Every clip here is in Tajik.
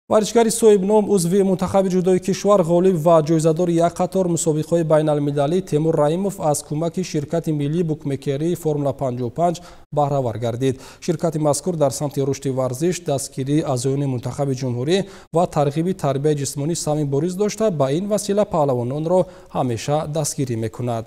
варзишгари соҳибном узви мунтахаби ҷудои кишвар ғолиб ва ҷоизадори як қатор мусобиқаҳои байналмилалӣ Темур Раимов аз кӯмаки ширкати миллии букмекерии Формула 55 баҳравар гардид. Ширкати мазкур дар самти рушди варзиш, дастгирии аъзоёни мунтахаби ҷумҳурӣ ва тарғиби тарбияи ҷисмонӣ сами бориз дошта, ба ин васила паҳлавононро ҳамеша дастгирӣ мекунад.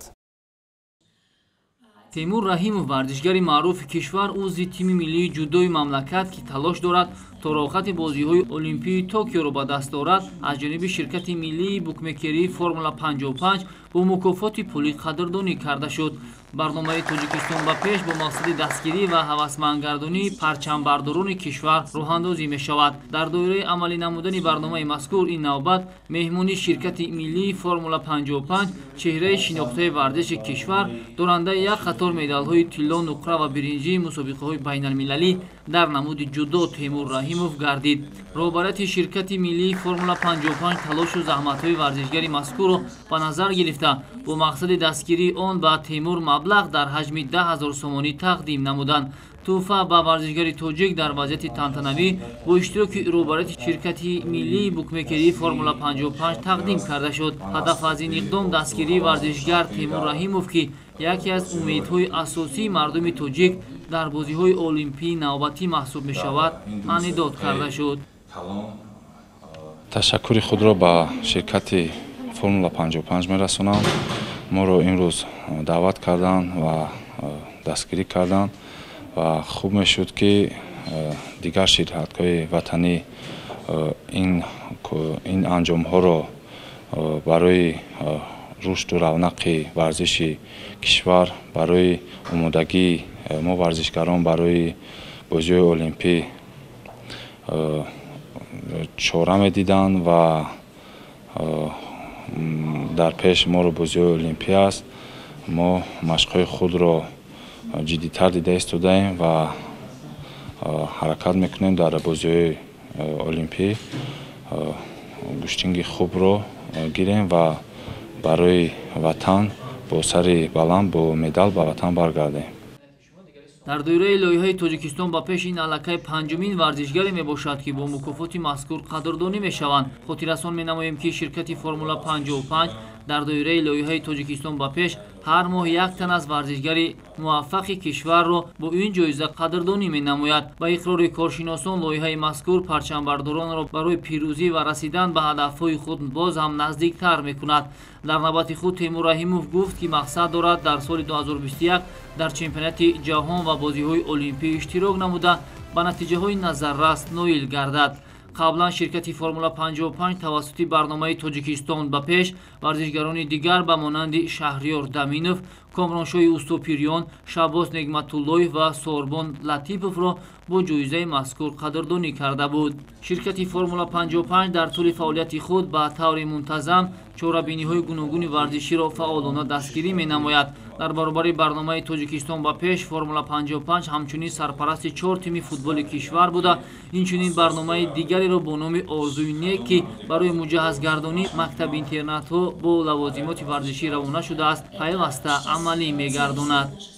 Темур Раимов варзишгари маъруфи кишвар узви тими миллии ҷудои мамлакат ки талош дорад то роҳхати бозиҳои олимпии Токиоро ба даст орад, аз ҷониби ширкати миллии букмекерии Формула 55 бо мукофоти пулӣ қадрдонӣ карда шуд. барномаи Тоҷикистон ба пеш бо мақсади дастгирӣ ва ҳавасмандгардонии парчамбардорони кишвар роҳандозӣ мешавад. Дар доираи амалӣ намудани барномаи мазкур ин навбат меҳмони ширкати миллии Формула 55 чеҳраи шинохтаи варзиши кишвар дорандаи як қатор медалҳои тилло, нуқра ва биринҷии мусобиқаҳои байналмилалӣ дар намуди ҷудо Темур Раимов гардид. роҳбарияти ширкати миллии Формула 55 талошу заҳматҳои варзишгари мазкурро ба назар гирифта бо мақсади дастгирии он ба Темур маблағ дар ҳаҷми 10 000 сомонӣ тақдим намуданд. тӯҳфа ба варзишгари тоҷик дар вазъияти тантанавӣ бо иштироки роҳбарияти ширкати миллии букмекерии Формула 55 тақдим карда шуд. ҳадаф аз ин иқдом дастгирии варзишгар Темур Раимов ки яке аз умедҳои асосии мардуми тоҷик дар бозиҳои олимпии навбатӣ маҳсуб мешавад, маънидод карда шуд. ташаккури худро ба ширкати Формула 55 мерасонам. моро имрӯз даъват карданд ва дастгирӣ карданд ва хуб мешуд ки дигар ширкатҳои ватанӣ ин анҷомҳоро барои рушду равнақи варзиши кишвар, барои омодагии мо варзишгарон барои бозиҳои олимпӣ чора медиданд ва дар пеш моро бозиҳои олимпӣ аст. мо машқҳои худро ҷиддитар дида истодаем ва ҳаракат мекунем дар бозиҳои олимпӣ гӯштинги хубро гирем ва барои ватан бо сари баланд бо медал ба ватан баргардем. дар доираи лоиҳаи Тоҷикистон ба пеш ин аллакай панҷумин варзишгаре мебошад ки бо мукофоти мазкур қадрдонӣ мешаванд. хотиррасон менамоем ки ширкати Формула 55 дар доираи лоиҳаи Тоҷикистон ба пеш ҳар моҳ як тан аз варзишгари муваффақи кишварро бо ин ҷоиза қадрдонӣ менамояд. ба иқрори коршиносон лоиҳаи мазкур парчамбардоронро барои пирӯзӣ ва расидан ба ҳадафҳои худ боз ҳам наздиктар мекунад. дар навбати худ Темур Раимов гуфт ки мақсад дорад дар соли 2021 дар чемпионати ҷаҳон ва бозиҳои олимпӣ иштирок намуда ба натиҷаҳои назаррас ноил гардад. қаблан ширкати Формула 55 тавассути барномаи Тоҷикистон ба пеш варзишгарони дигар ба монанди Шаҳриёр Даминов, Комроншоҳи Устопирён, Шаббос Негматуллоев ва Сорбон Латиповро бо ҷоизаи мазкур қадрдонӣ карда буд. ширкати Формула 55 дар тӯли фаъолияти худ ба таври мунтазам чорабиниҳои гуногуни варзиширо фаъолона дастгирӣ менамояд. дар баробари барномаи Тоҷикистон ба пеш Формула 55 ҳамчунин сарпарасти 4 тими футболи кишвар буда, инчунин барномаи дигареро бо номи Орзуи Нек ки барои муҷаҳҳазгардонии мактаб-интернатҳо бо лавозимоти варзишӣ равона шудааст, пайваста амалӣ мегардонад.